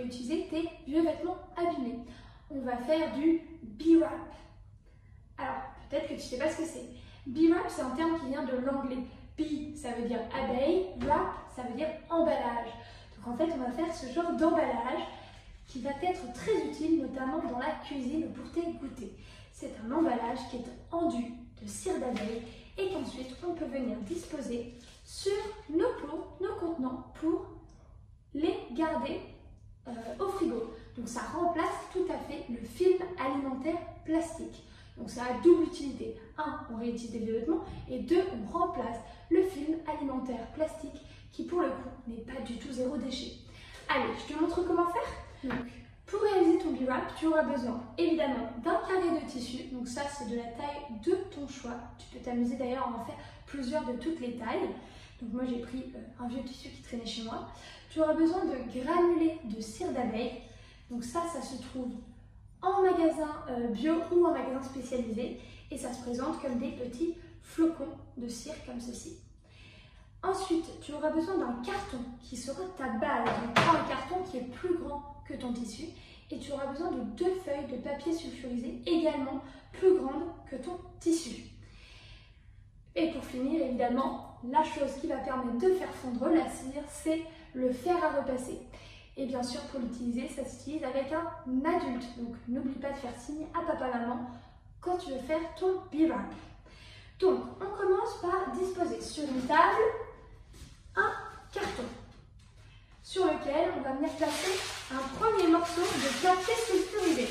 utiliser tes vieux vêtements abîmés. On va faire du B-Wrap. Alors, peut-être que tu ne sais pas ce que c'est. B-Wrap, c'est un terme qui vient de l'anglais. B, ça veut dire abeille, wrap, ça veut dire emballage. Donc en fait, on va faire ce genre d'emballage qui va être très utile, notamment dans la cuisine pour tes goûters. C'est un emballage qui est enduit de cire d'abeille et qu'ensuite on peut venir disposer sur nos pots, nos contenants pour les garder au frigo. Donc ça remplace tout à fait le film alimentaire plastique. Donc ça a double utilité. 1, on réutilise des vieux vêtements et 2, on remplace le film alimentaire plastique qui pour le coup n'est pas du tout zéro déchet. Allez, je te montre comment faire. Donc, pour réaliser ton B-Wrap, tu auras besoin évidemment d'un carré de tissu. Donc ça, c'est de la taille de ton choix. Tu peux t'amuser d'ailleurs à en faire plusieurs de toutes les tailles. Donc moi, j'ai pris un vieux tissu qui traînait chez moi. Tu auras besoin de granulés de cire d'abeille. Donc ça se trouve en magasin bio ou en magasin spécialisé. Et ça se présente comme des petits flocons de cire comme ceci. Ensuite, tu auras besoin d'un carton qui sera ta base. Donc, prends un carton qui est plus grand que ton tissu et tu auras besoin de 2 feuilles de papier sulfurisé également plus grandes que ton tissu. Et pour finir, évidemment, la chose qui va permettre de faire fondre la cire, c'est le fer à repasser. Et bien sûr, pour l'utiliser, ça s'utilise avec un adulte. Donc, n'oublie pas de faire signe à papa-maman quand tu veux faire ton B-Wrap. Donc, on commence par disposer sur une table un carton sur lequel on va venir placer un premier morceau de papier sulfurisé.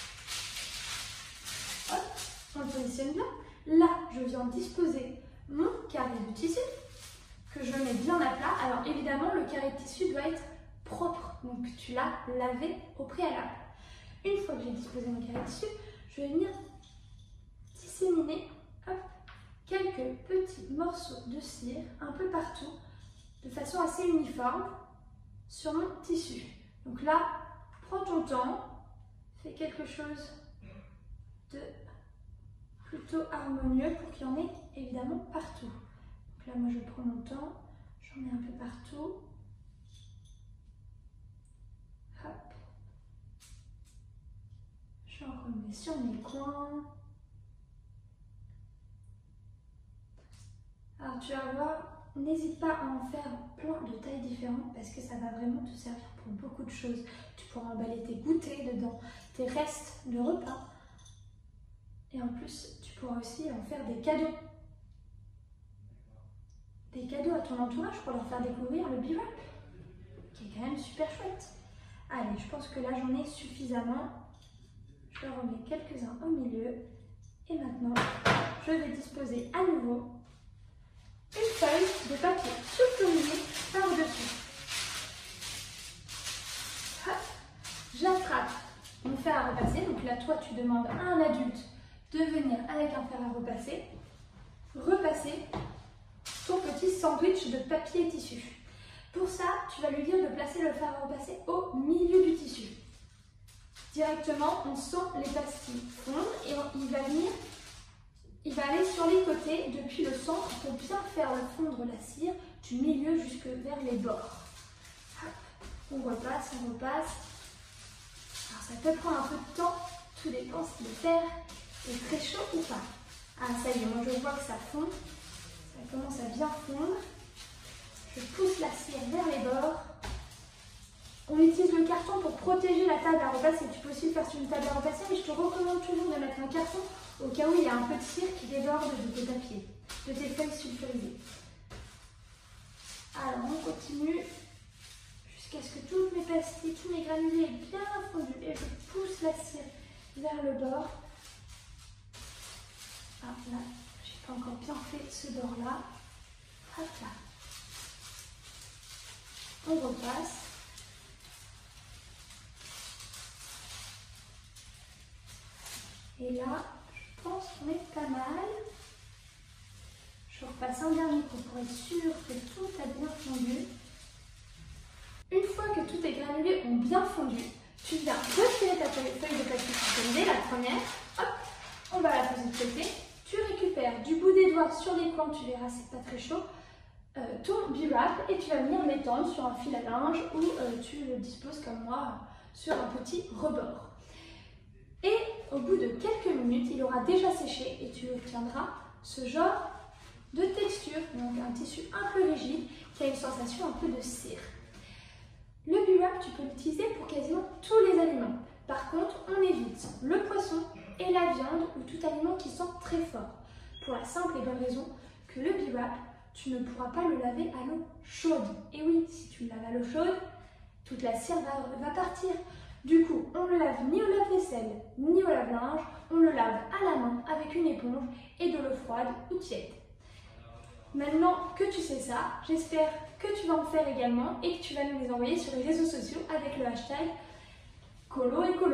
Hop, on le positionne bien. Là, je viens disposer mon carré de tissu que je mets bien à plat. Alors évidemment, le carré de tissu doit être propre, donc tu l'as lavé au préalable. Une fois que j'ai disposé mon carré de tissu, je vais venir disséminer quelques petits morceaux de cire un peu partout, de façon assez uniforme, sur mon tissu. Donc là, prends ton temps, fais quelque chose de plutôt harmonieux pour qu'il y en ait évidemment partout. Donc là, moi je prends mon temps, j'en ai un peu partout. Hop. J'en remets sur mes coins. Alors tu vas voir, n'hésite pas à en faire plein de tailles différentes parce que ça va vraiment te servir pour beaucoup de choses. Tu pourras emballer tes goûters dedans, tes restes de repas. Et en plus, tu pourras aussi en faire des cadeaux. Des cadeaux à ton entourage pour leur faire découvrir le B-Wrap, qui est quand même super chouette. Allez, je pense que là j'en ai suffisamment. Je remets quelques-uns au milieu. Et maintenant, je vais disposer à nouveau une feuille de papier sulfurisé par-dessus. J'attrape mon fer à repasser. Donc là, toi, tu demandes à un adulte de venir avec un fer à repasser, repasser ton petit sandwich de papier et tissu. Pour ça, tu vas lui dire de placer le fer à repasser au milieu du tissu. Directement, on sent les pastilles fondre et il va aller sur les côtés depuis le centre pour bien faire fondre la cire du milieu jusque vers les bords. Hop, on repasse, on repasse. Alors ça peut prendre un peu de temps, tout dépend si le fer est très chaud ou pas. Ah ça y est, moi je vois que ça fond, ça commence à bien fondre. Je pousse la cire vers les bords. On utilise le carton pour protéger la table à repasser. Tu peux aussi le faire sur une table à repasser, mais je te recommande toujours de mettre un carton au cas où il y a un peu de cire qui déborde de tes papiers, de tes feuilles sulfurisées. Alors on continue jusqu'à ce que toutes mes pastilles, tous mes granulés aient bien fondu. Et je pousse la cire vers le bord. Ah là, j'ai pas encore bien fait ce bord-là. Hop là. On repasse. Et là, je pense qu'on est pas mal. Je repasse un dernier coup pour être sûr que tout a bien fondu. Une fois que tous tes granulés ont bien fondu, tu viens retirer ta feuille de papier sulfurisé, la première. Hop, on va la poser de côté. Tu récupères du bout des doigts sur les coins, tu verras, c'est pas très chaud. ton B-Wrap et tu vas venir l'étendre sur un fil à linge ou tu le disposes comme moi sur un petit rebord. Et au bout de quelques minutes, il aura déjà séché et tu obtiendras ce genre de texture, donc un tissu un peu rigide qui a une sensation un peu de cire. Le B-Wrap, tu peux l'utiliser pour quasiment tous les aliments. Par contre, on évite le poisson et la viande ou tout aliment qui sent très fort. Pour la simple et bonne raison que le B-Wrap, tu ne pourras pas le laver à l'eau chaude. Et oui, si tu le laves à l'eau chaude, toute la cire va partir. Du coup, on ne le lave ni au lave-vaisselle, ni au lave-linge, on le lave à la main avec une éponge et de l'eau froide ou tiède. Maintenant que tu sais ça, j'espère que tu vas en faire également et que tu vas nous les envoyer sur les réseaux sociaux avec le hashtag Colo et Colo.